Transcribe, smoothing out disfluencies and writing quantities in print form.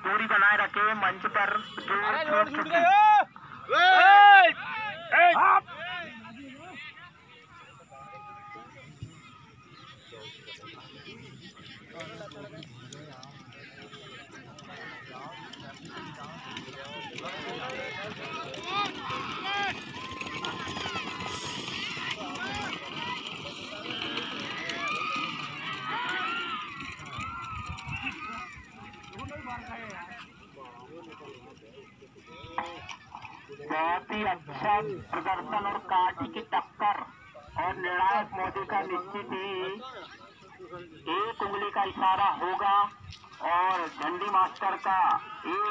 दूरी बनाए रखे। मंच पर बहुत ही अच्छा प्रदर्शन और काठी की टक्कर और निर्णायक मोदी का निश्चित ही एक उंगली का इशारा होगा और झंडी मास्टर का एक